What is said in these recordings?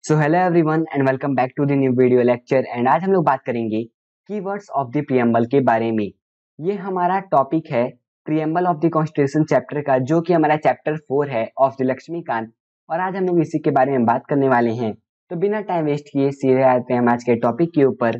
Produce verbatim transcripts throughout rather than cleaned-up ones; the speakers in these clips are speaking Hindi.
So hello everyone and welcome back to the new video lecture. And आज हम लोग बात करेंगे कीवर्ड्स ऑफ द प्रियम्बल के बारे में। ये हमारा टॉपिक है preamble of the constitution chapter का, जो कि हमारा चैप्टर फोर है ऑफ द लक्ष्मीकांत। और आज हम लोग इसी के बारे में बात करने वाले हैं। तो बिना टाइम वेस्ट किए सीधे आते हैं हम आज के टॉपिक के ऊपर।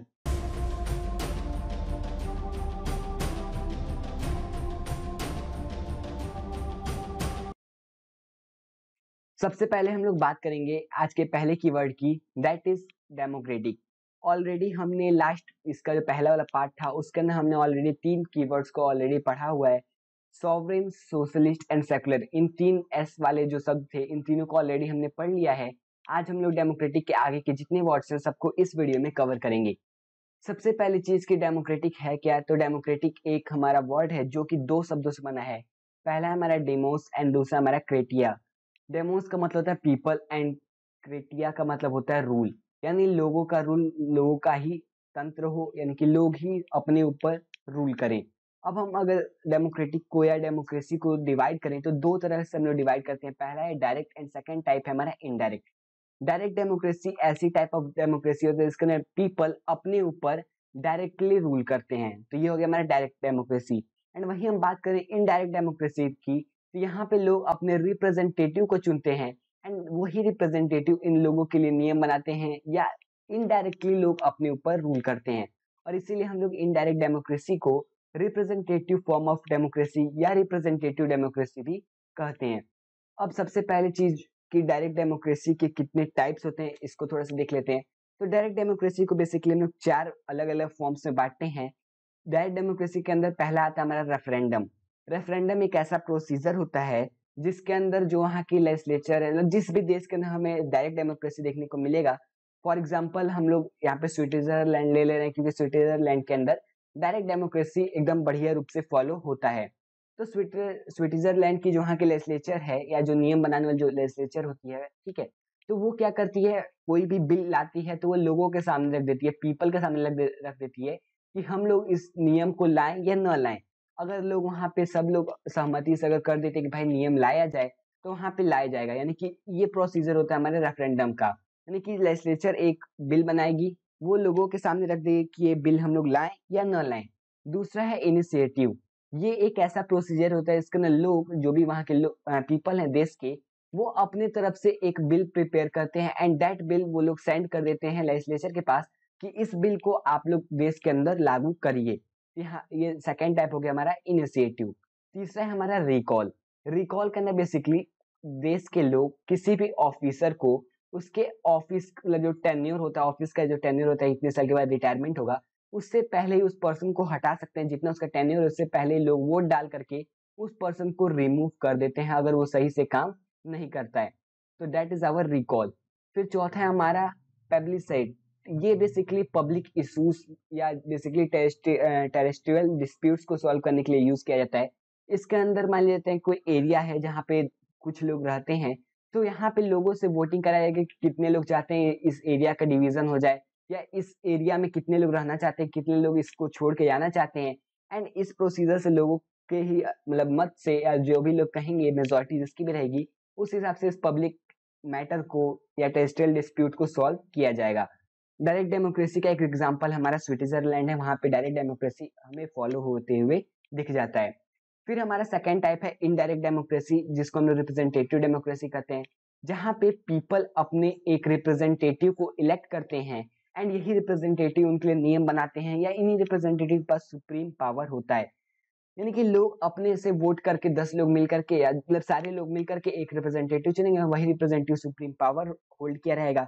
सबसे पहले हम लोग बात करेंगे आज के पहले कीवर्ड की, दैट इज डेमोक्रेटिक। ऑलरेडी हमने लास्ट इसका जो पहला वाला पार्ट था उसके अंदर हमने ऑलरेडी तीन कीवर्ड्स को ऑलरेडी पढ़ा हुआ है, सॉवरेन, सोशलिस्ट एंड सेकुलर। इन तीन एस वाले जो शब्द थे इन तीनों को ऑलरेडी हमने पढ़ लिया है। आज हम लोग डेमोक्रेटिक के आगे के जितने वर्ड्स हैं सबको इस वीडियो में कवर करेंगे। सबसे पहली चीज की डेमोक्रेटिक है क्या, तो डेमोक्रेटिक एक हमारा वर्ड है जो कि दो शब्दों से बना है। पहला है हमारा डेमोस एंड दूसरा हमारा क्रेटिया। डेमोस का मतलब होता है पीपल एंड क्रेटिया का मतलब होता है रूल, यानी लोगों का रूल, लोगों का ही तंत्र हो, यानी कि लोग ही अपने ऊपर रूल करें। अब हम अगर डेमोक्रेटिक को या डेमोक्रेसी को डिवाइड करें तो दो तरह से हम लोग डिवाइड करते हैं। पहला है डायरेक्ट एंड सेकंड टाइप है हमारा इनडायरेक्ट। डायरेक्ट डेमोक्रेसी ऐसी टाइप ऑफ डेमोक्रेसी होती है जिसके अंदर पीपल अपने ऊपर डायरेक्टली रूल करते हैं, तो ये हो गया हमारा डायरेक्ट डेमोक्रेसी। एंड वही हम बात करें इनडायरेक्ट डेमोक्रेसी की, तो यहाँ पे लोग अपने रिप्रेजेंटेटिव को चुनते हैं एंड वही रिप्रेजेंटेटिव इन लोगों के लिए नियम बनाते हैं या इनडायरेक्टली लोग अपने ऊपर रूल करते हैं। और इसीलिए हम लोग इनडायरेक्ट डेमोक्रेसी को रिप्रेजेंटेटिव फॉर्म ऑफ डेमोक्रेसी या रिप्रेजेंटेटिव डेमोक्रेसी भी कहते हैं। अब सबसे पहली चीज कि डायरेक्ट डेमोक्रेसी के कितने टाइप्स होते हैं इसको थोड़ा सा देख लेते हैं। तो डायरेक्ट डेमोक्रेसी को बेसिकली हम लोग चार अलग अलग फॉर्म्स में बांटते हैं। डायरेक्ट डेमोक्रेसी के अंदर पहला आता है हमारा रेफरेंडम। रेफरेंडम एक ऐसा प्रोसीजर होता है जिसके अंदर जो वहाँ की लेजिस्लेचर है, मतलब जिस भी देश के अंदर हमें डायरेक्ट डेमोक्रेसी देखने को मिलेगा। फॉर एग्जाम्पल हम लोग यहाँ पे स्विट्जरलैंड ले ले रहे हैं क्योंकि स्विट्जरलैंड के अंदर डायरेक्ट डेमोक्रेसी एकदम बढ़िया रूप से फॉलो होता है। तो स्विट्जरलैंड की जो वहाँ की लेजिस्लेचर है या जो नियम बनाने वाली जो लेजिस्लेचर होती है, ठीक है, तो वो क्या करती है, कोई भी बिल लाती है तो वो लोगों के सामने रख देती है, पीपल के सामने रख दे, रख देती है कि हम लोग इस नियम को लाएं या न लाएं। अगर लोग वहाँ पे सब लोग सहमति से अगर कर देते कि भाई नियम लाया जाए तो वहाँ पे लाया जाएगा, यानी कि ये प्रोसीजर होता है हमारे रेफरेंडम का। यानी कि लेजिस्लेचर एक बिल बनाएगी, वो लोगों के सामने रख देगी कि ये बिल हम लोग लाएं या न लाएं। दूसरा है इनिशिएटिव। ये एक ऐसा प्रोसीजर होता है इसके अंदर लोग, जो भी वहाँ के लोग पीपल हैं देश के, वो अपने तरफ से एक बिल प्रिपेयर करते हैं एंड दैट बिल वो लोग सेंड कर देते हैं लेजिस्लेचर के पास कि इस बिल को आप लोग देश के अंदर लागू करिए। यहाँ ये सेकेंड टाइप हो गया हमारा इनिशिएटिव। तीसरा है हमारा रिकॉल। रिकॉल के अंदर बेसिकली देश के लोग किसी भी ऑफिसर को उसके ऑफिस मतलब जो टेन्योर होता है, ऑफिस का जो टेन्योर होता है, इतने साल के बाद रिटायरमेंट होगा, उससे पहले ही उस पर्सन को हटा सकते हैं। जितना उसका टेन्योर है उससे पहले लोग वोट डाल करके उस पर्सन को रिमूव कर देते हैं अगर वो सही से काम नहीं करता है। तो दैट इज आवर रिकॉल। फिर चौथा है हमारा पब्लिसाइड। ये बेसिकली पब्लिक इश्यूज या बेसिकली टेरेस्ट्रियल डिस्प्यूट्स को सॉल्व करने के लिए यूज किया जाता है। इसके अंदर मान लेते हैं कोई एरिया है जहाँ पे कुछ लोग रहते हैं, तो यहाँ पे लोगों से वोटिंग कराया जाएगा कि कितने लोग चाहते हैं इस एरिया का डिवीजन हो जाए या इस एरिया में कितने लोग रहना चाहते हैं, कितने लोग इसको छोड़ के जाना चाहते हैं। एंड इस प्रोसीजर से लोगों के ही मतलब मत से या जो भी लोग कहेंगे, मेजोरिटी जिसकी भी रहेगी, उस हिसाब से इस पब्लिक मैटर को या टेरेस्ट्रियल डिस्प्यूट को सॉल्व किया जाएगा। डायरेक्ट डेमोक्रेसी का एक एग्जांपल हमारा स्विट्जरलैंड है, वहां पे डायरेक्ट डेमोक्रेसी हमें फॉलो होते हुए दिख जाता है। फिर हमारा सेकेंड टाइप है इनडायरेक्ट डेमोक्रेसी, जिसको हम लोग रिप्रेजेंटेटिव डेमोक्रेसी कहते हैं, जहां पे पीपल अपने एक रिप्रेजेंटेटिव को इलेक्ट करते हैं एंड यही रिप्रेजेंटेटिव उनके लिए नियम बनाते हैं या इन्हीं रिप्रेजेंटेटिव के पास सुप्रीम पावर होता है। यानी कि लोग अपने से वोट करके दस लोग मिल करके या मतलब सारे लोग मिल करके एक रिप्रेजेंटेटिव चुनेंगे, वही रिप्रेजेंटेटिव सुप्रीम पावर होल्ड किया रहेगा।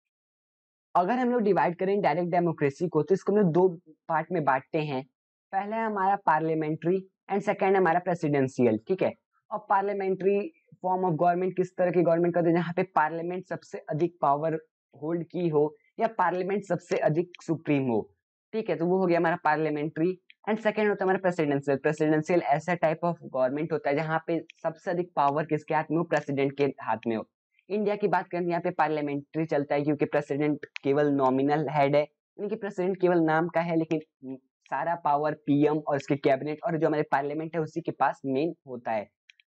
अगर हम लोग डिवाइड करें डायरेक्ट डेमोक्रेसी को तो इसको हम लोग दो पार्ट में बांटते हैं। पहला है हमारा पार्लियामेंट्री एंड सेकेंड है हमारा प्रेसिडेंशियल, ठीक है। और पार्लियामेंट्री फॉर्म ऑफ गवर्नमेंट किस तरह की गवर्नमेंट करते हैं, जहाँ पे पार्लियामेंट सबसे अधिक पावर होल्ड की हो या पार्लियामेंट सबसे अधिक सुप्रीम हो, ठीक है, तो वो हो गया हमारा पार्लियामेंट्री। एंड सेकेंड होता है हमारा प्रेसिडेंशियल। प्रेसिडेंशियल ऐसा टाइप ऑफ गवर्नमेंट होता है जहाँ पे सबसे अधिक पावर किसके हाथ में हो, प्रेसिडेंट के हाथ में हो। इंडिया की बात करें यहाँ पे पार्लियामेंट्री चलता है क्योंकि प्रेसिडेंट केवल नॉमिनल हेड है, यानी कि प्रेसिडेंट केवल नाम का है, लेकिन सारा पावर पीएम और उसके कैबिनेट और जो हमारे पार्लियामेंट है उसी के पास मेन होता है।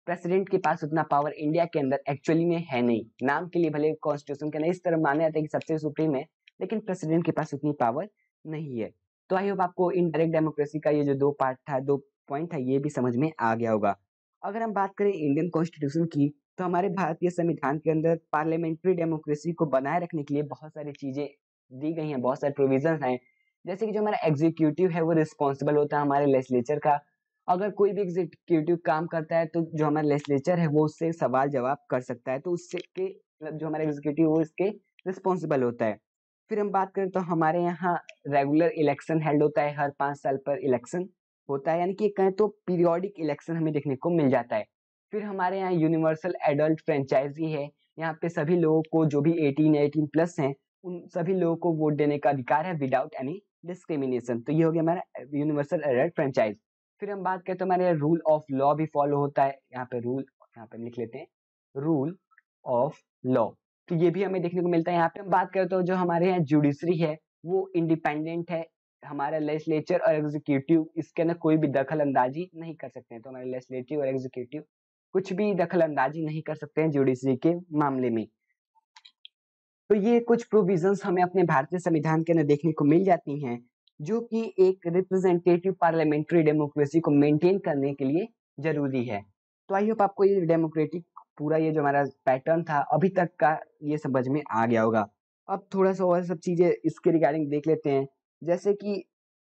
प्रेसिडेंट के पास उतना पावर इंडिया के अंदर एक्चुअली में है नहीं। नाम के लिए भले कॉन्स्टिट्यूशन के अंदर इस तरह माना जाता है कि सबसे सुप्रीम है, लेकिन प्रेसिडेंट के पास उतनी पावर नहीं है। तो आई होप आपको इनडायरेक्ट डेमोक्रेसी का ये जो दो पार्ट था, दो पॉइंट था, ये भी समझ में आ गया होगा। अगर हम बात करें इंडियन कॉन्स्टिट्यूशन की, तो हमारे भारतीय संविधान के अंदर पार्लियामेंट्री डेमोक्रेसी को बनाए रखने के लिए बहुत सारी चीजें दी गई हैं, बहुत सारे प्रोविजन हैं। जैसे कि जो हमारा एग्जीक्यूटिव है वो रिस्पॉन्सिबल होता है हमारे लेजिस्लेचर का। अगर कोई भी एग्जीक्यूटिव काम करता है तो जो हमारा लेजिस्लेचर है वो उससे सवाल जवाब कर सकता है, तो उससे के जो हमारा एग्जीक्यूटिव वो इसके रिस्पॉन्सिबल होता है। फिर हम बात करें तो हमारे यहाँ रेगुलर इलेक्शन हेल्ड होता है, हर पाँच साल पर इलेक्शन होता है, यानी कि कहें तो पीरियोडिक इलेक्शन हमें देखने को मिल जाता है। फिर हमारे यहाँ यूनिवर्सल एडल्ट फ्रेंचाइजी है, यहाँ पे सभी लोगों को जो भी अठारह अठारह प्लस हैं उन सभी लोगों को वोट देने का अधिकार है विदाउट एनी डिस्क्रिमिनेशन। तो ये हो गया हमारा यूनिवर्सल एडल्ट फ्रेंचाइज। फिर हम बात करें तो हमारे रूल ऑफ लॉ भी फॉलो होता है, यहाँ पे रूल यहाँ पे लिख लेते हैं रूल ऑफ लॉ, तो ये भी हमें देखने को मिलता है। यहाँ पे हम बात करें तो जो हमारे यहाँ जुडिशरी है वो इंडिपेंडेंट है, हमारा लेजिस्लेचर और एग्जीक्यूटिव इसके अंदर कोई भी दखल अंदाजी नहीं कर सकते हैं। तो हमारे लेजिस्लेटिव और एग्जीक्यूटिव कुछ भी दखल अंदाजी नहीं कर सकते हैं जुडिशरी के मामले में। तो ये कुछ प्रोविजंस हमें अपने भारतीय संविधान के अंदर देखने को मिल जाती हैं, जो कि एक रिप्रेजेंटेटिव पार्लियामेंट्री डेमोक्रेसी को मेंटेन करने के लिए जरूरी है। तो आई होप आपको ये डेमोक्रेटिक पूरा ये जो हमारा पैटर्न था अभी तक का ये समझ में आ गया होगा। अब थोड़ा सा और सब चीजें इसके रिगार्डिंग देख लेते हैं। जैसे कि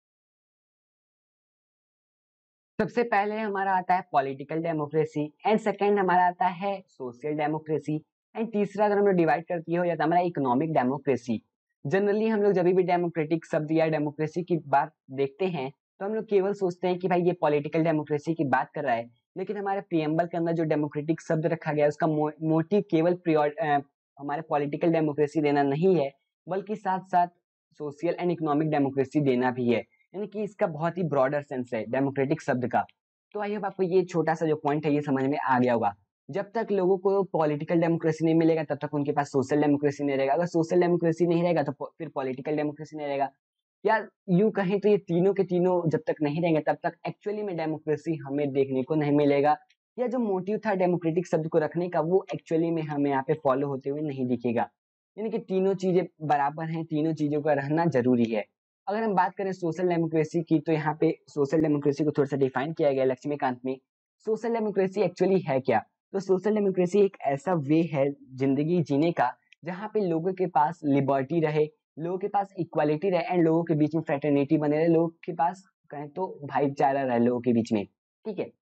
सबसे पहले हमारा आता है पॉलिटिकल डेमोक्रेसी, एंड सेकंड हमारा आता है सोशल डेमोक्रेसी, एंड तीसरा अगर हम लोग डिवाइड करती हो जाता है हमारा इकोनॉमिक डेमोक्रेसी। जनरली हम लोग जब भी डेमोक्रेटिक शब्द या डेमोक्रेसी की बात देखते हैं तो हम लोग केवल सोचते हैं कि भाई ये पॉलिटिकल डेमोक्रेसी की बात कर रहा है, लेकिन हमारे प्रियम्बल के अंदर जो डेमोक्रेटिक शब्द रखा गया है उसका मो, मोटिव केवल प्रियोर हमारे पॉलिटिकल डेमोक्रेसी देना नहीं है, बल्कि साथ साथ सोशल एंड इकोनॉमिक डेमोक्रेसी देना भी है, यानी कि इसका बहुत ही ब्रॉडर सेंस है डेमोक्रेटिक शब्द का। तो आई होप आपको ये छोटा सा जो पॉइंट है ये समझ में आ गया होगा। जब तक लोगों को पॉलिटिकल डेमोक्रेसी नहीं मिलेगा तब तक उनके पास सोशल डेमोक्रेसी नहीं रहेगा, अगर सोशल डेमोक्रेसी नहीं रहेगा तो फिर पॉलिटिकल डेमोक्रेसी नहीं रहेगा, या यूं कहें तो ये तीनों के तीनों जब तक नहीं रहेंगे तब तक एक्चुअली में डेमोक्रेसी हमें देखने को नहीं मिलेगा, या जो मोटिव था डेमोक्रेटिक शब्द को रखने का वो एक्चुअली में हमें यहाँ पे फॉलो होते हुए नहीं दिखेगा। यानी कि तीनों चीजें बराबर हैं, तीनों चीजों का रहना जरूरी है। अगर हम बात करें सोशल डेमोक्रेसी की तो यहाँ पे सोशल डेमोक्रेसी को थोड़ा सा डिफाइन किया गया लक्ष्मीकांत में। सोशल डेमोक्रेसी एक्चुअली है क्या? तो सोशल डेमोक्रेसी एक ऐसा वे है जिंदगी जीने का जहाँ पे लोगों के पास लिबर्टी रहे, लोगों के पास इक्वालिटी रहे, एंड लोगों के बीच में फ्रेटर्निटी बने रहे, लोगों के पास कहें तो भाईचारा रहे लोगों के बीच में। ठीक है,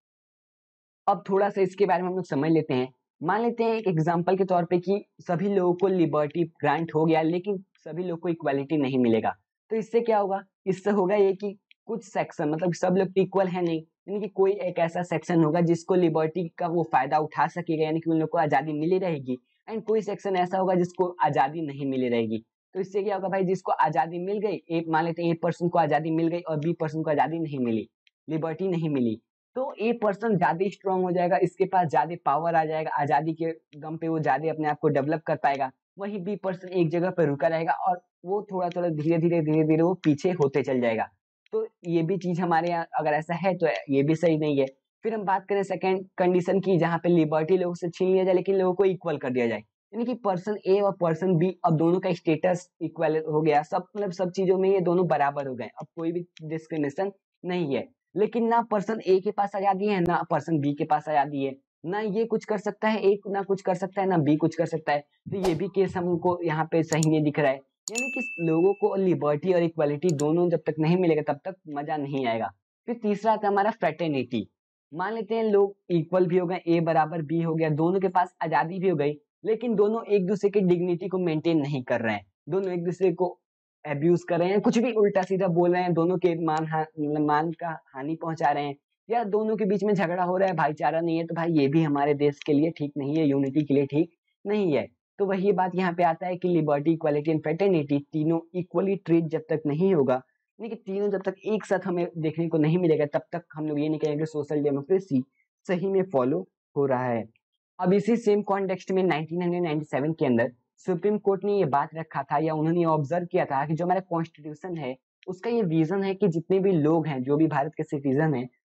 अब थोड़ा सा इसके बारे में हम लोग समझ लेते हैं। मान लेते हैं एक एग्जांपल के तौर पे कि सभी लोगों को लिबर्टी ग्रांट हो गया लेकिन सभी लोगों को इक्वालिटी नहीं मिलेगा, तो इससे क्या होगा? इससे होगा ये कि कुछ सेक्शन मतलब सब लोग इक्वल है नहीं, यानी कि कोई एक ऐसा सेक्शन होगा जिसको लिबर्टी का वो फायदा उठा सकेगा, यानी कि उन लोग को आजादी मिली रहेगी, एंड कोई सेक्शन ऐसा होगा जिसको आजादी नहीं मिली रहेगी। तो इससे क्या होगा भाई, जिसको आजादी मिल गई, एक मान लेते हैं ए पर्सन को आजादी मिल गई और बी पर्सन को आजादी नहीं मिली, लिबर्टी नहीं मिली, तो ए पर्सन ज्यादा स्ट्रांग हो जाएगा, इसके पास ज्यादा पावर आ जाएगा, आजादी के दम पे वो ज्यादा अपने आप को डेवलप कर पाएगा। वही बी पर्सन एक जगह पर रुका रहेगा और वो थोड़ा थोड़ा धीरे धीरे धीरे धीरे वो पीछे होते चल जाएगा। तो ये भी चीज हमारे यहाँ अगर ऐसा है तो ये भी सही नहीं है। फिर हम बात करें सेकंड कंडीशन की, जहाँ पे लिबर्टी लोगों से छीन लिया जाए लेकिन लोगों को इक्वल कर दिया जाए, यानी कि पर्सन ए और पर्सन बी अब दोनों का स्टेटस इक्वल हो गया, सब मतलब सब चीजों में ये दोनों बराबर हो गए, अब कोई भी डिस्क्रिमिनेशन नहीं है। लेकिन ना पर्सन ए के पास आजादी है ना पर्सन बी के पास आजादी है, ना ये कुछ कर सकता है ए ना कुछ कर सकता है ना बी कुछ कर सकता है, तो ये भी केस हमको यहाँ पे सही नहीं दिख रहा है। यानी कि लोगों को लिबर्टी और इक्वालिटी दोनों जब तक नहीं मिलेगा तब तक मजा नहीं आएगा। फिर तीसरा आता है हमारा फ्रेटर्निटी। मान लेते हैं लोग इक्वल भी हो गए, ए बराबर बी हो गया, दोनों के पास आजादी भी हो गई, लेकिन दोनों एक दूसरे की डिग्निटी को मेंटेन नहीं कर रहे हैं, दोनों एक दूसरे को एब्यूज कर रहे हैं, कुछ भी उल्टा सीधा बोल रहे हैं, दोनों के मान हा, मान का हानि पहुंचा रहे हैं, या दोनों के बीच में झगड़ा हो रहा है, भाईचारा नहीं है, तो भाई ये भी हमारे देश के लिए ठीक नहीं है, यूनिटी के लिए ठीक नहीं है। तो वही बात यहाँ पे आता है कि लिबर्टी इक्वालिटी एंड फ्रेटर्निटी तीनों इक्वली ट्रीट जब तक नहीं होगा, यानी कि तीनों जब तक एक साथ हमें देखने को नहीं मिलेगा तब तक हम लोग ये नहीं कहेंगे सोशल डेमोक्रेसी सही में फॉलो हो रहा है। अब इसी सेम कॉन्टेक्स्ट में नाइनटीन नाइंटी सेवन के अंदर सुप्रीम कोर्ट ने ये बात रखा था या उन्होंने ऑब्जर्व किया था कि जो हमारा कॉन्स्टिट्यूशन है उसका ये विजन है कि जितने भी लोग हैं जो भी भारत के सिटीजन हैं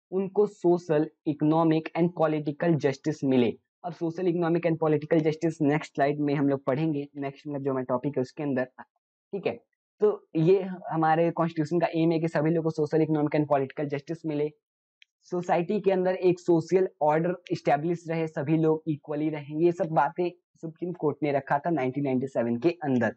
उनको social, economic and political justice मिले। अब social, economic and political justice next slide में हम लोग पढ़ेंगे, नेक्स्ट मतलब जो हमारा टॉपिक है उसके अंदर, ठीक है। तो ये हमारे कॉन्स्टिट्यूशन का एम है कि सभी लोगों को social, economic and political justice मिले, सोसाइटी के अंदर एक सोशल ऑर्डर इस्टेब्लिश रहे, सभी लोग इक्वली रहें। ये सब बातें सुप्रीम कोर्ट ने रखा था नाइनटीन नाइंटी सेवन के अंदर।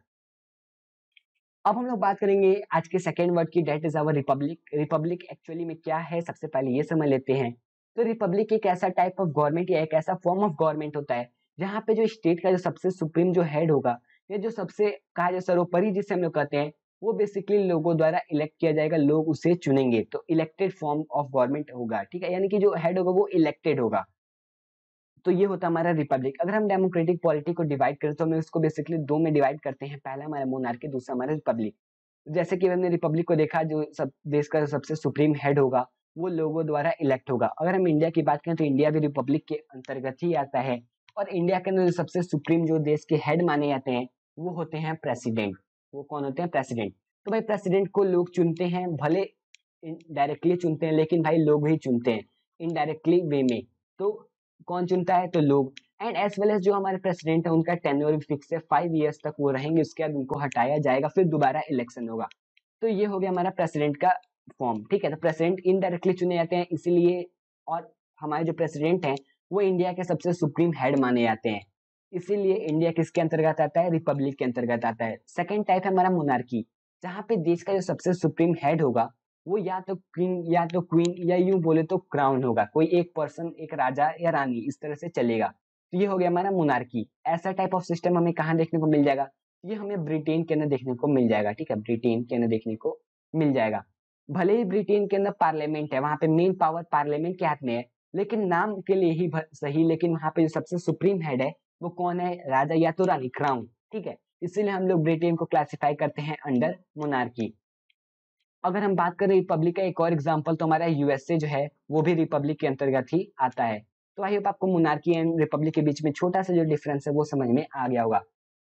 अब हम लोग बात करेंगे आज के सेकेंड वर्ड की, that is our republic. Republic actually में क्या है, सबसे पहले ये समझ लेते हैं। तो रिपब्लिक एक ऐसा टाइप ऑफ गवर्नमेंट या एक ऐसा फॉर्म ऑफ गवर्नमेंट होता है जहाँ पे जो स्टेट का जो सबसे सुप्रीम जो हेड होगा, या जो सबसे कहा जाए सर्वोपरि जिसे हम लोग कहते हैं, वो बेसिकली लोगों द्वारा इलेक्ट किया जाएगा, लोग उसे चुनेंगे, तो इलेक्टेड फॉर्म ऑफ गवर्नमेंट होगा, ठीक है। यानी कि जो हेड होगा वो इलेक्टेड होगा। तो ये होता है हमारा रिपब्लिक। अगर हम डेमोक्रेटिक पॉलिटी को डिवाइड करें तो हम इसको बेसिकली दो में डिवाइड करते हैं, पहला हमारा मोनार्की, दूसरा हमारा रिपब्लिक। जैसे कि हमने रिपब्लिक को देखा, जो सब देश का सबसे सुप्रीम हेड होगा वो लोगों द्वारा इलेक्ट होगा। अगर हम इंडिया की बात करें तो इंडिया भी रिपब्लिक के अंतर्गत ही आता है, और इंडिया के अंदर जो सबसे सुप्रीम जो देश के हेड माने जाते हैं वो होते हैं प्रेसिडेंट। वो कौन होते हैं? प्रेसिडेंट। तो भाई प्रेसिडेंट को लोग चुनते हैं, भले डायरेक्टली चुनते हैं लेकिन भाई लोग ही चुनते हैं इनडायरेक्टली वे में। तो कौन चुनता है? तो लोग। एंड एज वेल एज जो हमारे प्रेसिडेंट है उनका टेन्योर भी फिक्स है, फाइव इयर्स तक वो रहेंगे, उसके बाद उनको हटाया जाएगा, फिर दोबारा इलेक्शन होगा। तो ये हो गया हमारा प्रेसिडेंट का फॉर्म, ठीक है। तो प्रेसिडेंट इनडायरेक्टली चुने जाते हैं इसीलिए, और हमारे जो प्रेसिडेंट हैं वो इंडिया के सबसे सुप्रीम हेड माने जाते हैं, इसीलिए इंडिया किसके अंतर्गत आता है? रिपब्लिक के अंतर्गत आता है। सेकेंड टाइप है हमारा मोनार्की, जहाँ पे देश का जो सबसे सुप्रीम हेड होगा वो या तो किंग या तो क्वीन या यूं बोले तो क्राउन होगा, कोई एक पर्सन, एक राजा या रानी, इस तरह से चलेगा। तो ये हो गया हमारा मोनार्की। ऐसा टाइप ऑफ सिस्टम हमें कहाँ देखने को मिल जाएगा? ये हमें ब्रिटेन के अंदर देखने को मिल जाएगा, ठीक है, ब्रिटेन के अंदर देखने को मिल जाएगा। भले ही ब्रिटेन के अंदर पार्लियामेंट है, वहां पे मेन पावर पार्लियामेंट के हाथ में है, लेकिन नाम के लिए ही सही, लेकिन वहां पे जो सबसे सुप्रीम हेड है वो कौन है? राजा या तो रानी, क्राउन, ठीक है। इसीलिए हम लोग ब्रिटेन को क्लासिफाई करते हैं अंडर मोनार्की। अगर हम बात करें रिपब्लिक का एक और एग्जांपल, तो हमारा यूएसए जो है वो भी रिपब्लिक के अंतर्गत ही आता है। तो आई होप आपको मोनार्की एंड रिपब्लिक के बीच में छोटा सा जो डिफरेंस है वो समझ में आ गया होगा।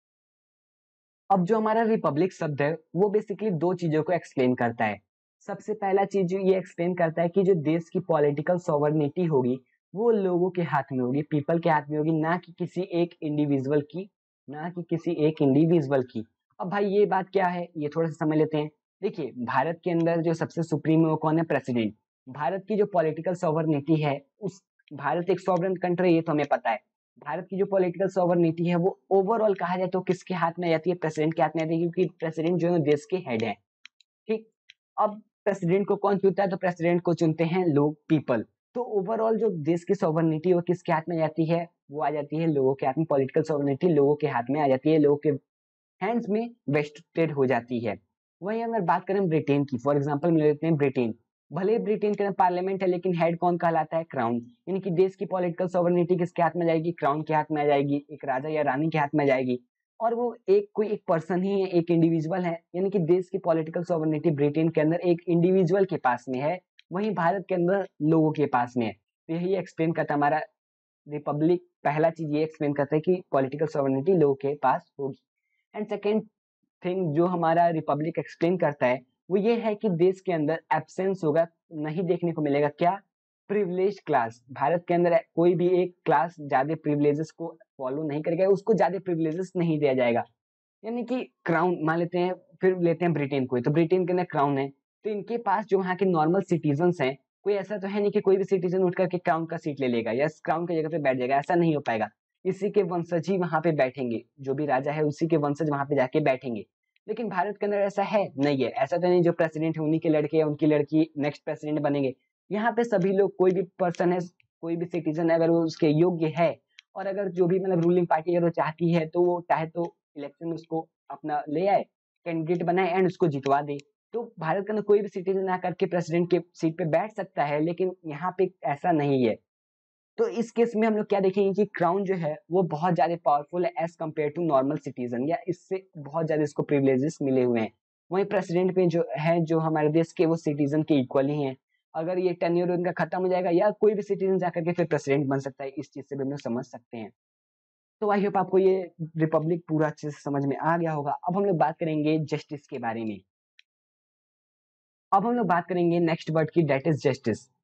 अब जो हमारा रिपब्लिक शब्द है वो बेसिकली दो चीजों को एक्सप्लेन करता है। सबसे पहला चीज ये एक्सप्लेन करता है कि जो देश की पॉलिटिकल सॉवरेनिटी होगी वो लोगों के हाथ में होगी, पीपल के हाथ में होगी, ना कि किसी एक इंडिविजुअल की, ना कि किसी एक इंडिविजुअल की। अब भाई ये बात क्या है, ये थोड़ा सा समझ लेते हैं। देखिए, भारत के अंदर जो सबसे सुप्रीम है वो कौन है? प्रेसिडेंट। भारत की जो पॉलिटिकल सॉवरेनिटी है, उस भारत एक सॉवरेन कंट्री है, ये तो हमें पता है। भारत की जो पॉलिटिकल सॉवरेनिटी है वो ओवरऑल कहा जाए तो किसके हाथ में जाती है? प्रेसिडेंट के हाथ में आती है, क्योंकि प्रेसिडेंट जो है देश के हेड है, ठीक। अब प्रेसिडेंट को कौन चुनता है? तो प्रेसिडेंट को चुनते हैं लोग, पीपल। तो ओवरऑल जो देश की सॉवरेनिटी है वो किसके हाथ में जाती है? वो आ जाती है लोगों के हाथ में। पॉलिटिकल सॉवरेनिटी लोगों के हाथ में आ जाती है, लोगों के हैंड्स में वेस्टेड हो जाती है। वहीं अगर बात करें ब्रिटेन की, फॉर एग्जांपल ले लेते हैं ब्रिटेन। भले ही ब्रिटेन के अंदर पार्लियामेंट है लेकिन हेड कौन कहलाता है? क्राउन। यानी कि देश की पॉलिटिकल सॉवरेनिटी किसके हाथ में जाएगी? क्राउन के हाथ में आ जाएगी, एक राजा या रानी के हाथ में जाएगी। और वो एक कोई एक पर्सन ही है, एक इंडिविजुअल है, यानी कि देश की पॉलिटिकल सॉवरेनिटी ब्रिटेन के अंदर एक इंडिविजुअल के पास में है, वहीं भारत के अंदर लोगों के पास में है। तो यही एक्सप्लेन करता है हमारा रिपब्लिक। पहला चीज ये एक्सप्लेन करता है कि पॉलिटिकल सॉवरेनिटी लोगों के पास होगी। एंड सेकेंड थिंग जो हमारा रिपब्लिक एक्सप्लेन करता है वो ये है कि देश के अंदर एब्सेंस होगा, नहीं देखने को मिलेगा। क्या? Privilege class. भारत के अंदर कोई भी एक क्लास ज्यादा प्रिविलेजेस को फॉलो नहीं करेगा, उसको ज्यादा प्रिविलेजेस नहीं दिया जाएगा। यानी कि क्राउन मान लेते हैं, फिर लेते हैं ब्रिटेन को, तो ब्रिटेन के अंदर क्राउन है, तो इनके पास जो वहाँ के नॉर्मल सिटीजन हैं, कोई ऐसा तो है नहीं कि कोई भी सिटीजन उठ करके क्राउन का सीट ले लेगा या क्राउन की जगह पे बैठ जाएगा, ऐसा नहीं हो पाएगा। इसी के वंशज ही वहां पे बैठेंगे, जो भी राजा है उसी के वंशज वहां पे जाके बैठेंगे। लेकिन भारत के अंदर ऐसा है नहीं है, ऐसा तो नहीं जो प्रेसिडेंट है उन्हीं के लड़के या उनकी लड़की नेक्स्ट प्रेसिडेंट बनेंगे। यहाँ पे सभी लोग, कोई भी पर्सन है, कोई भी सिटीजन है, अगर वो उसके योग्य है, और अगर जो भी मतलब रूलिंग पार्टी अगर वो चाहती है तो वो चाहे तो इलेक्शन में उसको अपना ले आए, कैंडिडेट बनाए एंड उसको जितवा दे। तो भारत के अंदर कोई भी सिटीजन आकर के प्रेसिडेंट के सीट पे बैठ सकता है, लेकिन यहाँ पे ऐसा नहीं है। तो इस केस में हम लोग क्या देखेंगे कि क्राउन जो है वो बहुत ज्यादा पावरफुल है as compare to normal citizen, या इससे बहुत ज्यादा इसको प्रिविलेजेस मिले हुए हैं। वहीं प्रेसिडेंट में जो है, जो हमारे देश के, वो सिटीजन के इक्वल ही हैं। अगर ये टेन्योर उनका खत्म हो जाएगा या कोई भी सिटीजन जाकर के फिर प्रेसिडेंट बन सकता है, इस चीज से भी हम लोग समझ सकते हैं। तो आई होप आपको ये रिपब्लिक पूरा अच्छे से समझ में आ गया होगा। अब हम लोग बात करेंगे जस्टिस के बारे में। अब हम लोग बात करेंगे नेक्स्ट वर्ड की, डेट इज जस्टिस।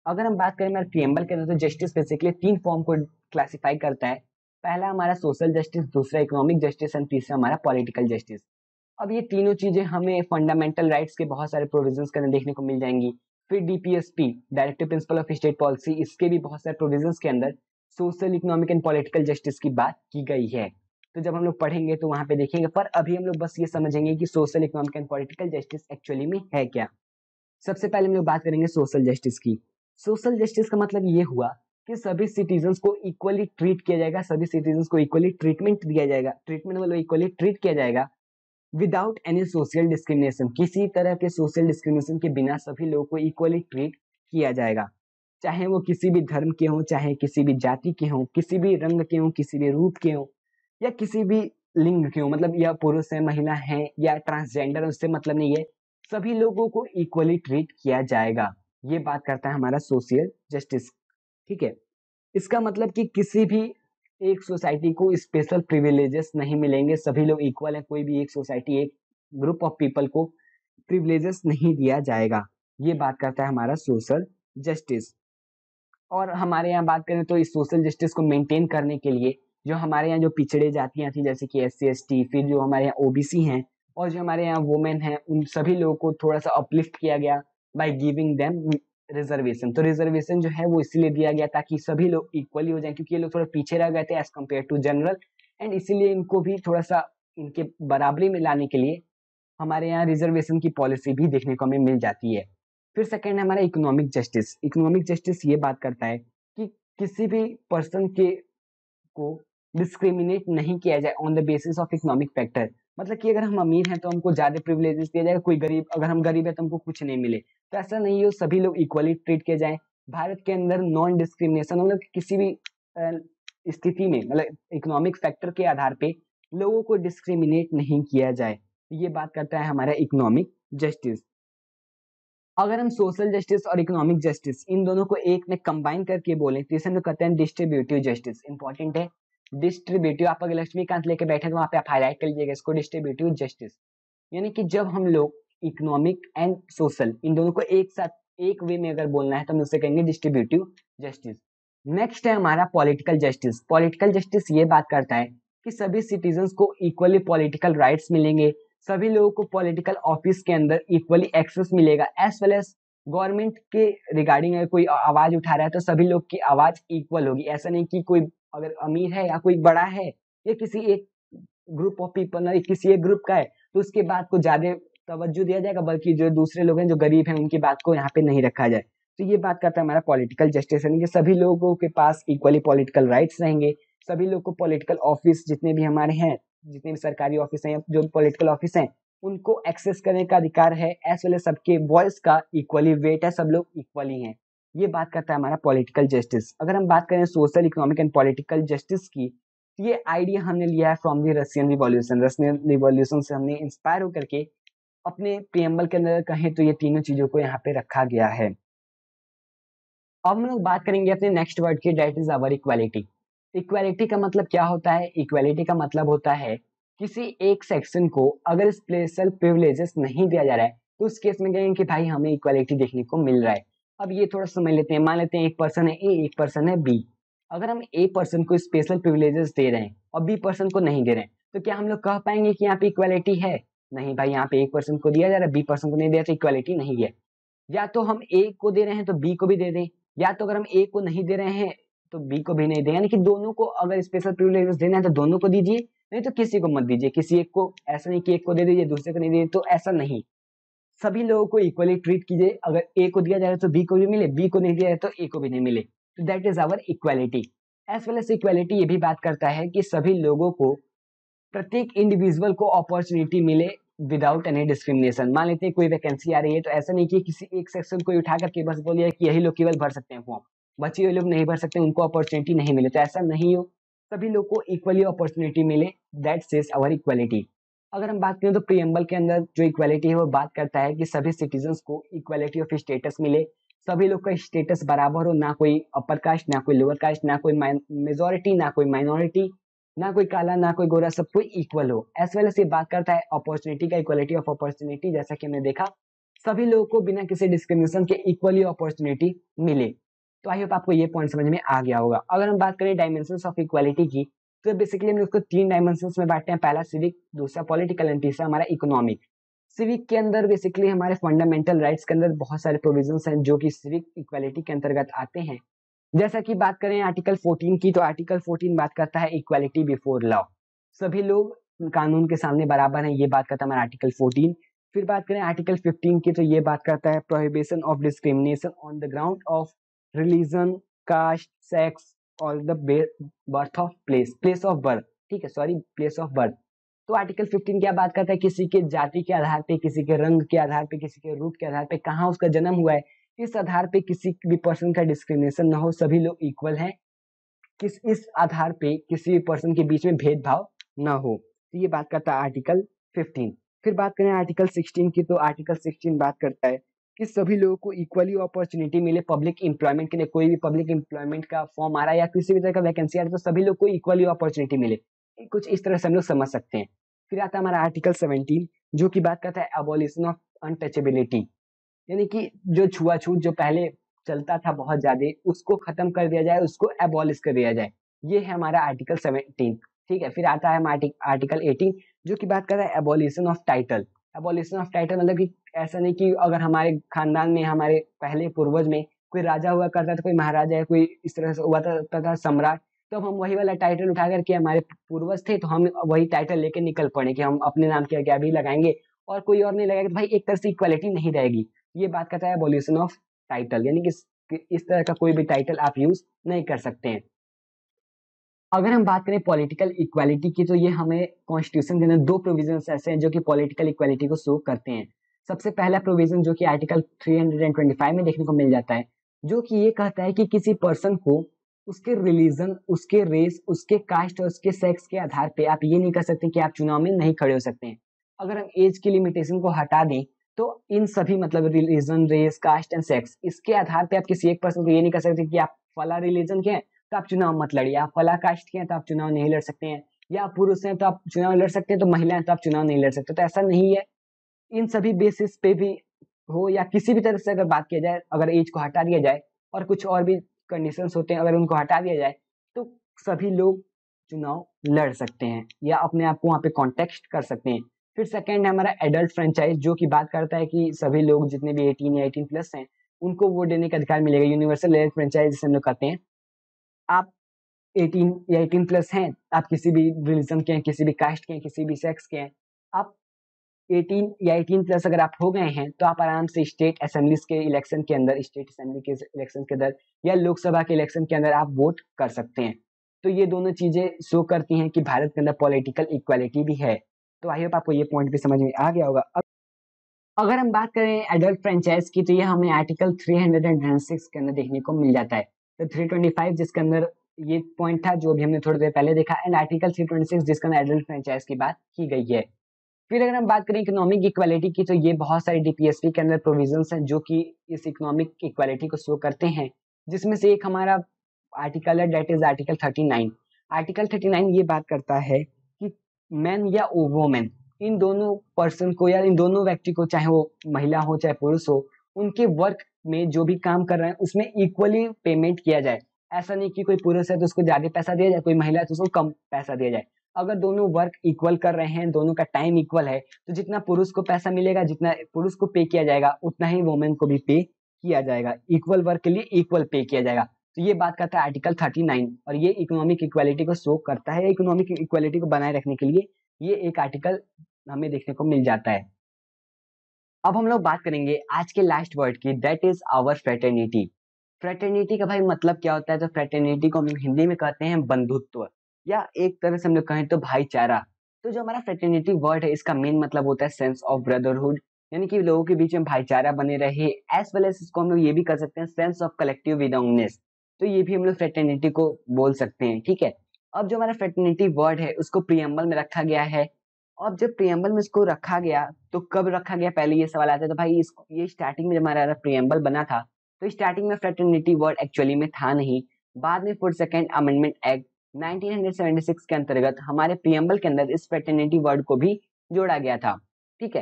अगर हम बात करें हमारे प्रियम्बल के अंदर, तो जस्टिस बेसिकली तीन फॉर्म को क्लासिफाई करता है। पहला हमारा सोशल जस्टिस, दूसरा इकोनॉमिक जस्टिस एंड तीसरा हमारा पॉलिटिकल जस्टिस। अब ये तीनों चीजें हमें फंडामेंटल राइट्स के बहुत सारे प्रोविजंस के अंदर देखने को मिल जाएंगी। फिर DPSP, directive principle of state policy, इसके भी बहुत सारे प्रोविजंस के अंदर social, economic and political justice की बात की गई है। तो जब हम लोग पढ़ेंगे तो वहां पे देखेंगे, पर अभी हम लोग बस ये समझेंगे कि social, economic and political justice actually में है क्या। सबसे पहले हम लोग बात करेंगे सोशल जस्टिस की। सोशल जस्टिस का मतलब ये हुआ कि सभी सिटीजन्स को इक्वली ट्रीट किया जाएगा, सभी सिटीजन्स को इक्वली ट्रीटमेंट दिया जाएगा, ट्रीटमेंट मतलब इक्वली ट्रीट किया जाएगा विदाउट एनी सोशल डिस्क्रिमिनेशन, किसी तरह के सोशल डिस्क्रिमिनेशन के बिना सभी लोगों को इक्वली ट्रीट किया जाएगा, चाहे वो किसी भी धर्म के हों, चाहे किसी भी जाति के हों, किसी भी रंग के हों, किसी भी रूप के हों, या किसी भी लिंग के हों, मतलब या पुरुष है, महिला है या ट्रांसजेंडर, उससे मतलब नहीं है, सभी लोगों को इक्वली ट्रीट किया जाएगा। ये बात करता है हमारा सोशल जस्टिस। ठीक है, इसका मतलब कि किसी भी एक सोसाइटी को स्पेशल प्रिविलेजेस नहीं मिलेंगे, सभी लोग इक्वल हैं, कोई भी एक सोसाइटी, एक ग्रुप ऑफ पीपल को प्रिविलेजेस नहीं दिया जाएगा। ये बात करता है हमारा सोशल जस्टिस। और हमारे यहाँ बात करें तो इस सोशल जस्टिस को मेंटेन करने के लिए जो हमारे यहाँ जो पिछड़े जातियां थी, जैसे कि एस सी एस टी, फिर जो हमारे यहाँ ओबीसी हैं, और जो हमारे यहाँ वुमेन हैं, उन सभी लोगों को थोड़ा सा अपलिफ्ट किया गया बाय गिविंग देम रिजर्वेशन। तो रिजर्वेशन जो है वो इसलिए दिया गया ताकि सभी लोग इक्वली हो जाएं, क्योंकि ये लोग थोड़ा पीछे रह गए थे as compare to general, and इसीलिए इनको भी थोड़ा सा इनके बराबरी में लाने के लिए हमारे यहाँ रिजर्वेशन की पॉलिसी भी देखने को हमें मिल जाती है। फिर सेकंड है हमारा इकोनॉमिक जस्टिस। इकोनॉमिक जस्टिस ये बात करता है कि किसी भी पर्सन के को डिस्क्रिमिनेट नहीं किया जाए on the basis of economic factor, मतलब कि अगर हम अमीर हैं तो हमको ज्यादा प्रिविलेजेस दिया जाएगा, कोई गरीब, अगर हम गरीब है तो हमको कुछ नहीं मिले, तो ऐसा नहीं हो, सभी लोग इक्वली ट्रीट किए जाए। भारत के अंदर नॉन डिस्क्रिमिनेशन, मतलब किसी भी स्थिति में, मतलब इकोनॉमिक फैक्टर के आधार पे लोगों को डिस्क्रिमिनेट नहीं किया जाए। ये बात करता है हमारा इकोनॉमिक जस्टिस। अगर हम सोशल जस्टिस और इकोनॉमिक जस्टिस इन दोनों को एक में कंबाइन करके बोले तो इसे हम लोग कहते हैं डिस्ट्रीब्यूटिव जस्टिस। इंपॉर्टेंट है डिस्ट्रीब्यूटिव, आप अगर लक्ष्मीकांत लेके बैठे तो वहां पे आप हाईलाइट कर लीजिएगा इसको, डिस्ट्रीब्यूटिव जस्टिस। यानी कि जब हम लोग इकोनॉमिक एंड सोशल इन दोनों को एक साथ एक वे में अगर बोलना है तो हम उसे कहेंगे डिस्ट्रीब्यूटिव जस्टिस। नेक्स्ट है हमारा पॉलिटिकल जस्टिस। पॉलिटिकल जस्टिस ये बात करता है कि सभी सिटीजन्स को इक्वली पॉलिटिकल राइट्स मिलेंगे, सभी लोगों को पॉलिटिकल ऑफिस के अंदर इक्वली एक्सेस मिलेगा, एज वेल एज गवर्नमेंट के रिगार्डिंग अगर कोई आवाज उठा रहा है तो सभी लोग की आवाज इक्वल होगी। ऐसा नहीं कि कोई अगर अमीर है या कोई बड़ा है या किसी एक ग्रुप ऑफ पीपल, किसी एक ग्रुप का है, तो उसके बात को ज्यादा तवज्जो दिया जाएगा, बल्कि जो दूसरे लोग हैं जो गरीब हैं उनकी बात को यहाँ पे नहीं रखा जाए। तो ये बात करता है हमारा पॉलिटिकल जस्टिस, यानी कि सभी लोगों के पास इक्वली पॉलिटिकल राइट्स रहेंगे, सभी लोग को पॉलिटिकल ऑफिस जितने भी हमारे हैं, जितने भी सरकारी ऑफिस हैं, जो पॉलिटिकल ऑफिस हैं, उनको एक्सेस करने का अधिकार है, एज वेल एज सबके वॉइस का इक्वली वेट है, सब लोग इक्वली हैं। ये बात करता है हमारा पॉलिटिकल जस्टिस। अगर हम बात करें social, economic and political justice की, ये आइडिया हमने लिया है from the Russian revolution. Russian revolution से हमने इंस्पायर होकर के अपने प्रियम्बल के अंदर कहें तो ये तीनों चीजों को यहाँ पे रखा गया है। अब हम लोग बात करेंगे अपने नेक्स्ट वर्ड की, that is our equality. Equality का मतलब क्या होता है? इक्वालिटी का मतलब होता है किसी एक सेक्शन को अगर स्पेशल प्रिविलेजेस नहीं दिया जा रहा है तो उस केस में कहेंगे कि भाई हमें इक्वालिटी देखने को मिल रहा है। अब ये थोड़ा समझ लेते हैं, मान लेते हैं एक पर्सन है ए, एक पर्सन है बी। अगर हम ए पर्सन को स्पेशल प्रिविलेजेस दे रहे हैं और बी पर्सन को नहीं दे रहे हैं, तो क्या हम लोग कह पाएंगे कि यहाँ पे इक्वालिटी है? नहीं भाई, यहाँ पे एक पर्सन को दिया जा रहा है, बी पर्सन को नहीं दिया, तो इक्वालिटी नहीं है। या तो हम ए को दे रहे हैं तो बी को भी दे दें, या तो अगर हम ए को नहीं दे रहे हैं तो बी को भी नहीं दें, यानी कि दोनों को अगर स्पेशल प्रिविलेजेस देना है तो दोनों को दीजिए, नहीं तो किसी को मत दीजिए। किसी एक को, ऐसा नहीं कि एक को दे दीजिए दूसरे को नहीं दीजिए, तो ऐसा नहीं, सभी लोगों को इक्वली ट्रीट कीजिए। अगर ए को दिया जाए तो बी को भी मिले, बी को नहीं दिया जाए तो ए को भी नहीं मिले, तो that is our equality. As well as equality ये भी बात करता है कि सभी लोगों को, प्रत्येक इंडिविजुअल को अपॉर्चुनिटी मिले विदाउट एनी डिस्क्रिमिनेशन। मान लेते हैं कोई वैकेंसी आ रही है, तो ऐसा नहीं कि किसी एक सेक्शन को उठा करके बस बोलिए कि यही लोग केवल भर सकते हैं फॉर्म, बचे हुए लोग नहीं भर सकते, उनको अपॉर्चुनिटी नहीं मिले, तो ऐसा नहीं हो, सभी लोग को इक्वली अपॉर्चुनिटी मिले, दैट सेज आवर इक्वालिटी। अगर हम बात करें तो प्रीएम्बल के अंदर जो इक्वालिटी है वो बात करता है कि सभी सिटीजन्स को इक्वालिटी ऑफ स्टेटस मिले, सभी लोग का स्टेटस बराबर हो, ना कोई अपर कास्ट ना कोई लोअर कास्ट, ना कोई मेजोरिटी ना कोई माइनॉरिटी, ना कोई काला ना कोई गोरा, सब कोई इक्वल हो। एज वेल एज ये बात करता है अपॉर्चुनिटी का, इक्वालिटी ऑफ अपॉर्चुनिटी। जैसा कि हमने देखा सभी लोगों को बिना किसी डिस्क्रिमिनेशन के इक्वली अपॉर्चुनिटी मिले। तो आई होप आपको ये पॉइंट समझ में आ गया होगा। अगर हम बात करें डायमेंशंस ऑफ इक्वालिटी की, तो बेसिकली हम उसको तीन डायमेंशंस में बांटते हैं, पहला सिविक, दूसरा पॉलिटिकल एंड तीसरा हमारा इकोनॉमिक। सिविक के अंदर बेसिकली हमारे फंडामेंटल राइट्स के अंदर बहुत सारे प्रोविजंस हैं जो कि सिविक इक्वालिटी के अंतर्गत आते हैं। जैसा कि बात करें आर्टिकल चौदह की, तो आर्टिकल चौदह बात करता है इक्वालिटी बिफोर लॉ, सभी लोग कानून के सामने बराबर हैं, ये बात करता है हमारा आर्टिकल चौदह। फिर बात करें आर्टिकल पंद्रह की, तो ये बात करता है prohibition of discrimination on the ground of religion, caste, sex और the birth of place place of birth ठीक है, सॉरी प्लेस ऑफ बर्थ। तो आर्टिकल पंद्रह क्या बात करता है, किसी के जाति के आधार पे, किसी के रंग के आधार पे, किसी के रूट के आधार पे, कहाँ उसका जन्म हुआ है, इस आधार पे किसी भी पर्सन का डिस्क्रिमिनेशन ना हो, सभी लोग इक्वल हैं, किस इस आधार पे किसी भी पर्सन के बीच में भेदभाव ना हो। तो ये बात करता है आर्टिकल पंद्रह। फिर बात करें आर्टिकल सोलह की, तो आर्टिकल सोलह बात करता है कि सभी लोगों को इक्वली अपॉर्चुनिटी मिले पब्लिक एम्प्लॉयमेंट के लिए, कोई भी पब्लिक एम्प्लॉयमेंट का फॉर्म आ रहा है या किसी भी तरह का वैकेंसी आ रहा है तो सभी लोग को इक्वली अपॉर्चुनिटी मिले, कुछ इस तरह से हम लोग समझ सकते हैं। फिर आता है हमारा आर्टिकल सत्रह जो की बात करता है एबॉलिशन ऑफ अनटचेबिलिटी, यानी कि जो छुआछूत जो पहले चलता था बहुत ज्यादा, उसको खत्म कर दिया जाए, उसको एबॉलिश कर दिया जाए, ये है हमारा आर्टिकल सत्रह। ठीक है, फिर आता है आर्टिकल अठारह जो की बात कर रहा है abolition of title. Abolition of title मतलब कि ऐसा नहीं कि अगर हमारे खानदान में, हमारे पहले पूर्वज में कोई राजा हुआ करता था, कोई महाराजा है, कोई इस तरह से हुआ था, था सम्राट, तो हम वही वाला टाइटल उठा करके, हमारे पूर्वज थे तो हम वही टाइटल लेके निकल पड़े कि हम अपने नाम के आगे भी लगाएंगे और कोई और नहीं लगाएगा, तो भाई एक तरह से इक्वालिटी नहीं रहेगी। ये बात करता है एबॉलिशन ऑफ टाइटल, यानी कि इस तरह का कोई भी टाइटल आप यूज नहीं कर सकते हैं। अगर हम बात करें पॉलिटिकल इक्वालिटी की, तो ये हमें कॉन्स्टिट्यूशन के अंदर दो प्रोविजंस ऐसे हैं जो कि पॉलिटिकल इक्वालिटी को शो करते हैं। सबसे पहला प्रोविजन जो कि आर्टिकल तीन सौ पच्चीस में देखने को मिल जाता है, जो कि ये कहता है कि किसी पर्सन को उसके रिलीजन, उसके रेस, उसके कास्ट और उसके सेक्स के आधार पे आप ये नहीं कर सकते कि आप चुनाव में नहीं खड़े हो सकते हैं। अगर हम एज की लिमिटेशन को हटा दें तो इन सभी मतलब religion, race, caste and sex, इसके आधार पे आप किसी एक पर्सन को ये नहीं कर सकते कि आप फला रिलीजन के हैं तो आप चुनाव मत लड़िए, आप फला कास्ट के हैं तो आप चुनाव नहीं लड़ सकते हैं, या पुरुष हैं तो आप चुनाव लड़ सकते हैं, तो महिला हैं तो आप चुनाव नहीं लड़ सकते। तो ऐसा नहीं है, इन सभी बेसिस पे भी हो या किसी भी तरह से अगर बात किया जाए, अगर एज को हटा दिया जाए और कुछ और भी कंडीशंस होते हैं, अगर उनको हटा दिया जाए तो सभी लोग चुनाव लड़ सकते हैं या अपने आप को वहाँ पे कॉन्टेक्स्ट कर सकते हैं। फिर सेकंड है हमारा एडल्ट फ्रेंचाइज, जो कि बात करता है कि सभी लोग जितने भी अठारह या अठारह प्लस हैं उनको वोट देने का अधिकार मिलेगा। यूनिवर्सल एडल्ट फ्रेंचाइज जिसे हम लोग कहते हैं, आप अठारह या अठारह प्लस हैं, आप किसी भी रिलीजन के हैं, किसी भी कास्ट के हैं, किसी भी सेक्स के हैं, आप अठारह या अठारह प्लस अगर आप हो गए हैं तो आप आराम से स्टेट असेंबलीज के इलेक्शन के अंदर, स्टेट असेंबली के इलेक्शन के अंदर या लोकसभा के इलेक्शन के अंदर आप वोट कर सकते हैं। तो ये दोनों चीजें शो करती हैं कि भारत के अंदर पॉलिटिकल इक्वालिटी भी है। तो आई होप आपको ये पॉइंट भी समझ में आ गया होगा। अब अगर हम बात करें एडल्ट फ्रेंचाइज की, तो ये हमें आर्टिकल तीन सौ छब्बीस के अंदर देखने को मिल जाता है। तो तीन सौ पच्चीस जिसके अंदर ये पॉइंट था जो भी हमने थोड़ी देर पहले देखा, एंड आर्टिकल तीन सौ छब्बीस जिसके अंदर एडल्ट फ्रेंचाइज की बात की गई है। फिर अगर हम बात करें इकोनॉमिक इक्वालिटी की, तो ये बहुत सारी डीपीएसपी के अंदर प्रोविजंस हैं जो कि इस इकोनॉमिक इक्वालिटी को शो करते हैं, जिसमें से एक हमारा आर्टिकल है, डेट इज आर्टिकल उनतालीस। आर्टिकल उनतालीस ये बात करता है कि मैन या वोमेन, इन दोनों पर्सन को या इन दोनों व्यक्ति को, चाहे वो महिला हो चाहे पुरुष हो, उनके वर्क में जो भी काम कर रहे हैं उसमें इक्वली पेमेंट किया जाए। ऐसा नहीं कि कोई पुरुष है तो उसको ज्यादा पैसा दिया जाए, कोई महिला है तो उसको कम पैसा दिया जाए। अगर दोनों वर्क इक्वल कर रहे हैं, दोनों का टाइम इक्वल है, तो जितना पुरुष को पैसा मिलेगा, जितना पुरुष को पे किया जाएगा, उतना ही वुमेन को भी पे किया जाएगा। इक्वल वर्क के लिए इक्वल पे किया जाएगा। तो ये बात करता है आर्टिकल उनतालीस, और ये इकोनॉमिक इक्वालिटी को शो करता है। इकोनॉमिक इक्वालिटी को बनाए रखने के लिए ये एक आर्टिकल हमें देखने को मिल जाता है। अब हम लोग बात करेंगे आज के लास्ट वर्ड की, that is our fraternity. Fraternity का भाई मतलब क्या होता है? तो फ्रेटर्निटी को हम लोग हिंदी में कहते हैं बंधुत्व, या एक तरह से हम लोग कहें तो भाईचारा। तो जो हमारा फ्रेटर्निटी वर्ड है, इसका मेन मतलब होता है सेंस ऑफ ब्रदरहुड, यानी कि लोगों के बीच में भाईचारा बने रहे। एज वेल एज इसको हम लोग ये भी कर सकते हैं सेंस ऑफ कलेक्टिव बिलोंगिंगनेस, तो ये भी हम लोग फ्रेटर्निटी को बोल सकते हैं। ठीक है, अब जो हमारा फ्रेटर्निटी वर्ड है उसको प्रियम्बल में रखा गया है। अब जब प्रियम्बल में इसको रखा गया तो कब रखा गया, पहले ये सवाल आता है। तो भाई इस ये स्टार्टिंग में जब हमारा प्रियम्बल बना था तो स्टार्टिंग में फ्रेटर्निटी वर्ड एक्चुअली में था नहीं। बाद में forty second amendment act nineteen seventy six के अंतर्गत हमारे प्रियम्बल के अंदर इस फ्रेटर्निटी वर्ड को भी जोड़ा गया था। ठीक है,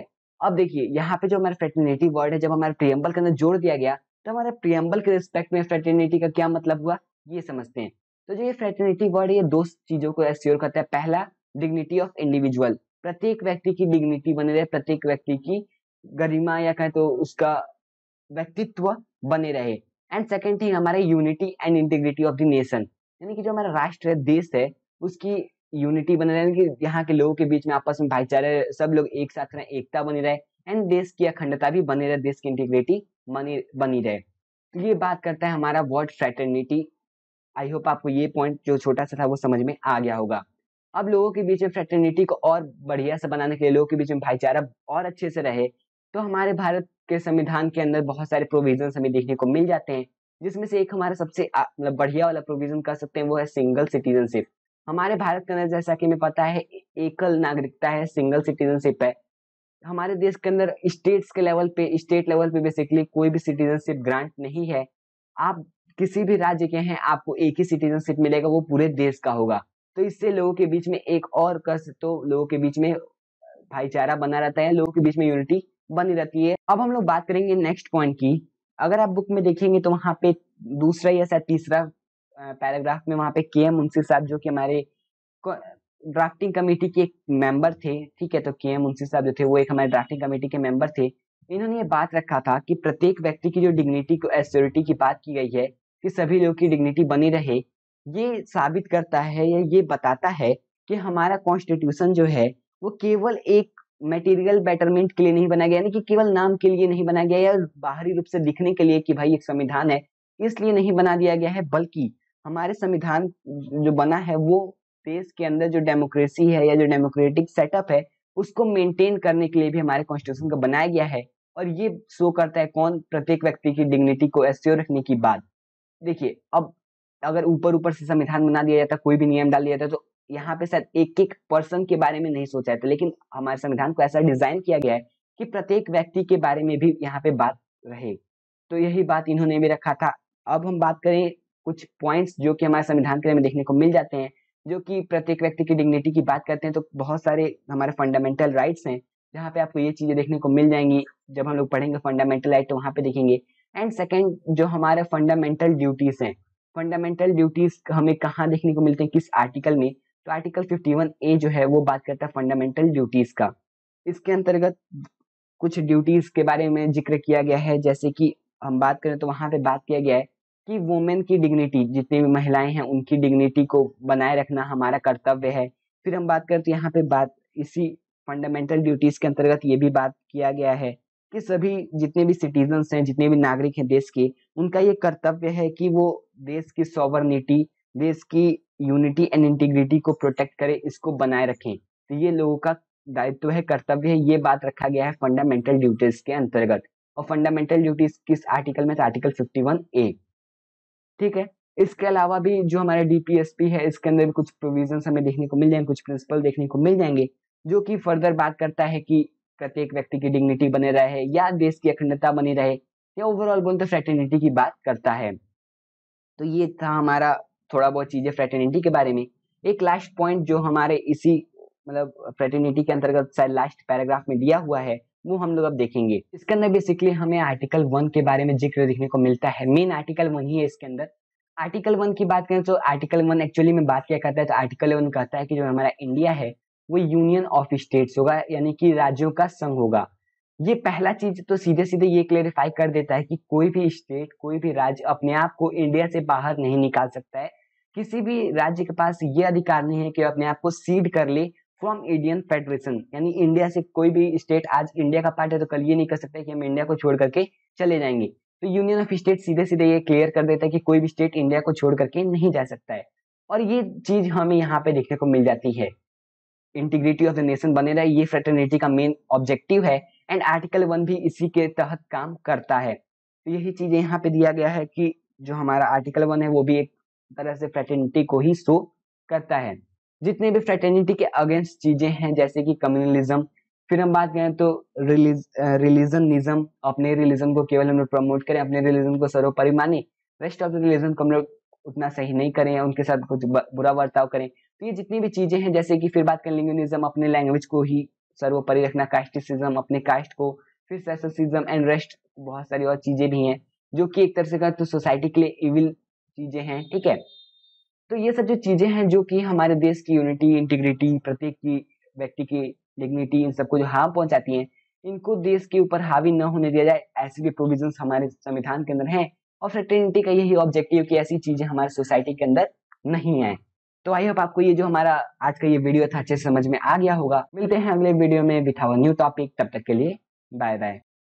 अब देखिए यहाँ पे जो हमारा फ्रेटर्निटी वर्ड है जब हमारे प्रियम्बल के अंदर जोड़ दिया गया तो हमारे प्रियम्बल के रिस्पेक्ट में फ्रेटर्निटी का क्या मतलब हुआ ये समझते हैं। तो जो ये फ्रेटर्निटी वर्ड है ये दो चीजों को एश्योर करता है। पहला, डिग्निटी ऑफ इंडिविजुअल, प्रत्येक व्यक्ति की डिग्निटी बने रहे, प्रत्येक व्यक्ति की गरिमा या कहें तो उसका व्यक्तित्व बने रहे। एंड सेकंड थिंग हमारे unity and integrity of the nation, यानी कि जो हमारा राष्ट्र है, देश है, उसकी यूनिटी बने रहे कि यहाँ के लोगों के बीच में आपस में भाईचारे, सब लोग एक साथ रहे, एकता बनी रहे एंड देश की अखंडता भी बनी रहे, देश की इंटीग्रिटी बनी बनी रहे। तो ये बात करता है हमारा वर्ड फ्रेटर्निटी। आई होप आपको ये पॉइंट जो छोटा सा था वो समझ में आ गया होगा। अब लोगों के बीच में फ्रेटर्निटी को और बढ़िया से बनाने के लिए, लोगों के बीच में भाईचारा और अच्छे से रहे, तो हमारे भारत के संविधान के अंदर बहुत सारे प्रोविजन हमें देखने को मिल जाते हैं, जिसमें से एक हमारा सबसे मतलब बढ़िया वाला प्रोविजन कह सकते हैं वो है सिंगल सिटीजनशिप। हमारे भारत के अंदर जैसा कि हमें पता है एकल नागरिकता है, सिंगल सिटीजनशिप है। हमारे देश के अंदर स्टेट्स के लेवल पे, स्टेट लेवल पे बेसिकली कोई भी सिटीजनशिप ग्रांट नहीं है। आप किसी भी राज्य के हैं, आपको एक ही सिटीजनशिप मिलेगा, वो पूरे देश का होगा। तो इससे लोगों के बीच में एक और कस तो लोगों के बीच में भाईचारा बना रहता है, लोगों के बीच में यूनिटी बनी रहती है। अब हम लोग बात करेंगे नेक्स्ट पॉइंट की। अगर आप बुक में देखेंगे तो वहां पे दूसरा या शायद तीसरा पैराग्राफ में वहां पे के एम मुंशी साहब जो कि हमारे ड्राफ्टिंग कमेटी के एक मेंबर थे, ठीक है, तो के एम मुंशी साहब जो थे वो एक हमारे ड्राफ्टिंग कमेटी के मेंबर थे। इन्होंने ये बात रखा था कि प्रत्येक व्यक्ति की जो डिग्निटी को एश्योरिटी की बात की गई है कि सभी लोगों की डिग्निटी बनी रहे, ये साबित करता है या ये बताता है कि हमारा कॉन्स्टिट्यूशन जो है वो केवल एक मटेरियल बेटरमेंट के लिए नहीं बनाया गया, यानी कि केवल नाम के लिए नहीं बनाया गया या बाहरी रूप से दिखने के लिए कि भाई एक संविधान है इसलिए नहीं बना दिया गया है, बल्कि हमारे संविधान जो बना है वो देश के अंदर जो डेमोक्रेसी है या जो डेमोक्रेटिक सेटअप है उसको मेंटेन करने के लिए भी हमारे कॉन्स्टिट्यूशन को बनाया गया है। और ये शो करता है कौन, प्रत्येक व्यक्ति की डिग्निटी को एश्योर रखने की बात। देखिए अब अगर ऊपर ऊपर से संविधान बना दिया जाता, कोई भी नियम डाल दिया जाता, तो यहाँ पे शायद एक एक पर्सन के बारे में नहीं सोचा जाता, लेकिन हमारे संविधान को ऐसा डिजाइन किया गया है कि प्रत्येक व्यक्ति के बारे में भी यहाँ पे बात रहे। तो यही बात इन्होंने भी रखा था। अब हम बात करें कुछ पॉइंट्स जो कि हमारे संविधान के में देखने को मिल जाते हैं, जो कि प्रत्येक व्यक्ति की डिग्निटी की बात करते हैं, तो बहुत सारे हमारे फंडामेंटल राइट्स हैं जहाँ पे आपको ये चीजें देखने को मिल जाएंगी। जब हम लोग पढ़ेंगे फंडामेंटल राइट तो वहाँ पे देखेंगे। एंड सेकेंड जो हमारे फंडामेंटल ड्यूटीज हैं, फंडामेंटल ड्यूटीज हमें कहाँ देखने को मिलते हैं, किस आर्टिकल में, तो आर्टिकल फिफ्टी वन ए जो है वो बात करता है फंडामेंटल ड्यूटीज का। इसके अंतर्गत कुछ ड्यूटीज के बारे में जिक्र किया गया है, जैसे कि हम बात करें तो वहां पे बात किया गया है कि वुमेन की डिग्निटी, जितनी भी महिलाएं हैं उनकी डिग्निटी को बनाए रखना हमारा कर्तव्य है। फिर हम बात करें तो यहाँ पे बात इसी फंडामेंटल ड्यूटीज के अंतर्गत ये भी बात किया गया है कि सभी जितने भी सिटीजन्स हैं, जितने भी नागरिक हैं देश के, उनका ये कर्तव्य है कि वो देश की सॉवरनिटी, देश की यूनिटी एंड इंटीग्रिटी को प्रोटेक्ट करे, इसको बनाए रखें। तो ये लोगों का दायित्व है, कर्तव्य है, ये बात रखा गया है फंडामेंटल ड्यूटीज के अंतर्गत। और फंडामेंटल ड्यूटीज किस आर्टिकल में, तो आर्टिकल फिफ्टी वन ए, ठीक है। इसके अलावा भी जो हमारा डीपीएसपी है इसके अंदर भी कुछ प्रोविजंस हमें देखने को मिल जाएंगे, कुछ प्रिंसिपल देखने को मिल जाएंगे जो कि फर्दर बात करता है कि प्रत्येक व्यक्ति की डिग्निटी बने रहे या देश की अखंडता बनी रहे या ओवरऑल बोलते तो फ्रेटर्निटी की बात करता है। तो ये था हमारा थोड़ा बहुत चीजें फ्रेटर्निटी के बारे में। एक लास्ट पॉइंट जो हमारे इसी मतलब फ्रेटर्निटी के अंतर्गत शायद लास्ट पैराग्राफ में दिया हुआ है वो हम लोग अब देखेंगे। इसके अंदर बेसिकली हमें आर्टिकल वन के बारे में जिक्र देखने को मिलता है, मेन आर्टिकल वन ही है इसके अंदर। आर्टिकल वन की बात करें तो आर्टिकल वन एक्चुअली में बात क्या करता है, तो आर्टिकल वन कहता है कि जो हमारा इंडिया है वो यूनियन ऑफ स्टेट्स होगा, यानी कि राज्यों का संघ होगा। ये पहला चीज तो सीधे सीधे ये क्लेरिफाई कर देता है कि कोई भी स्टेट, कोई भी राज्य अपने आप को इंडिया से बाहर नहीं निकाल सकता है। किसी भी राज्य के पास ये अधिकार नहीं है कि अपने आप को सीड कर ले फ्रॉम इंडियन फेडरेशन, यानी इंडिया से कोई भी स्टेट आज इंडिया का पार्ट है तो कल ये नहीं कर सकता कि हम इंडिया को छोड़ करके चले जाएंगे। तो यूनियन ऑफ स्टेट सीधे सीधे ये क्लियर कर देता है कि कोई भी स्टेट इंडिया को छोड़ करके नहीं जा सकता है। और ये चीज हमें यहाँ पे देखने को मिल जाती है, इंटीग्रिटी ऑफ द नेशन बने रहे, ये फ्रेटर्निटी का मेन ऑब्जेक्टिव है। एंड आर्टिकल वन भी इसी के तहत काम करता है। तो यही चीजें यहाँ पे दिया गया है कि जो हमारा आर्टिकल वन है वो भी एक तरह से फ्रेटर्निटी को ही शो करता है। जितने भी फ्रेटर्निटी के अगेंस्ट चीजें हैं जैसे कि कम्युनलिज्म, फिर हम बात करें तो रिलीज रिलीजनिज्म, अपने रिलीजन को केवल हम लोग प्रमोट करें, अपने रिलीजन को सर्वोपरि माने, रेस्ट ऑफ द रिलीजन को हम लोग उतना सही नहीं करें, उनके साथ कुछ बुरा बर्ताव करें। तो ये जितनी भी चीजें हैं, जैसे कि फिर बात करें लिंगुइज्म, अपने लैंग्वेज को ही सर्वोपरि रखना, कास्टिसिज्म, अपने कास्ट को, फिर सेक्सिज्म एंड रेस्ट बहुत सारी और चीजें भी हैं जो कि एक तरह से कहा तो सोसाइटी के लिए इविल चीजें हैं, ठीक है। तो ये सब जो चीजें हैं जो कि हमारे देश की यूनिटी, इंटीग्रिटी, प्रत्येक की व्यक्ति की डिग्निटी, इन सबको जो हार्म पहुंचाती हैं, इनको देश के ऊपर हावी न होने दिया जाए, ऐसे भी प्रोविजंस हमारे संविधान के अंदर हैं। और फ्रेटर्निटी का यही ऑब्जेक्टिव कि ऐसी चीजें हमारे सोसाइटी के अंदर नहीं आए। तो आई होप आपको ये जो हमारा आज का ये वीडियो था अच्छे से समझ में आ गया होगा। मिलते हैं अगले वीडियो में विथ अवर न्यू टॉपिक, तब तक के लिए बाय बाय।